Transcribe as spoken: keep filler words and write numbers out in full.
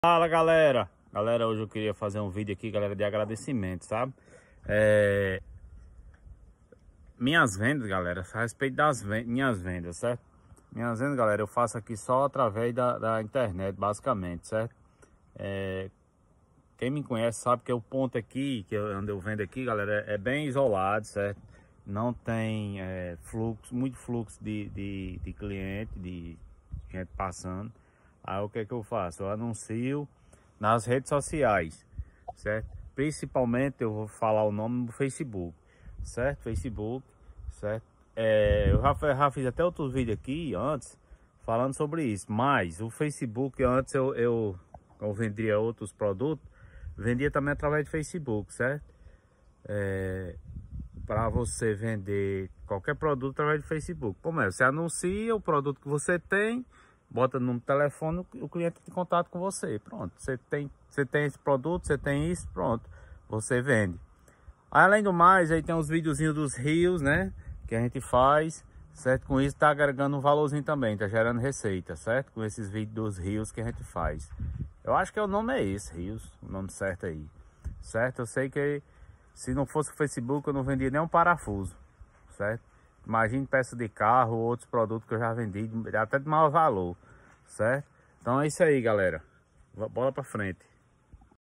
Fala galera, galera, hoje eu queria fazer um vídeo aqui, galera, de agradecimento, sabe? É... Minhas vendas, galera, a respeito das ven... minhas vendas, certo? Minhas vendas, galera, eu faço aqui só através da, da internet, basicamente, certo? É... Quem me conhece sabe que o ponto aqui, que eu, onde eu vendo aqui, galera, é bem isolado, certo? Não tem é, fluxo, muito fluxo de, de, de cliente, de gente passando. Aí o que é que eu faço? Eu anuncio nas redes sociais, certo? Principalmente eu vou falar o nome do Facebook, certo? Facebook, certo? É, eu já, já fiz até outro vídeo aqui antes falando sobre isso, mas o Facebook antes eu, eu, eu vendia outros produtos, vendia também através de Facebook, certo? É, para você vender qualquer produto através de Facebook. Como é? Você anuncia o produto que você tem, bota no telefone, o cliente tem contato com você. Pronto, você tem, você tem esse produto, você tem isso, pronto, você vende. Além do mais, aí tem os videozinhos dos rios, né? Que a gente faz, certo? Com isso tá agregando um valorzinho também, tá gerando receita, certo? Com esses vídeos dos rios que a gente faz. Eu acho que o nome é esse, rios, o nome certo aí, certo? Eu sei que se não fosse o Facebook eu não vendia nem um parafuso, certo? Imagine peça de carro ou outros produtos que eu já vendi, até de maior valor, certo? Então é isso aí, galera. Bola pra frente.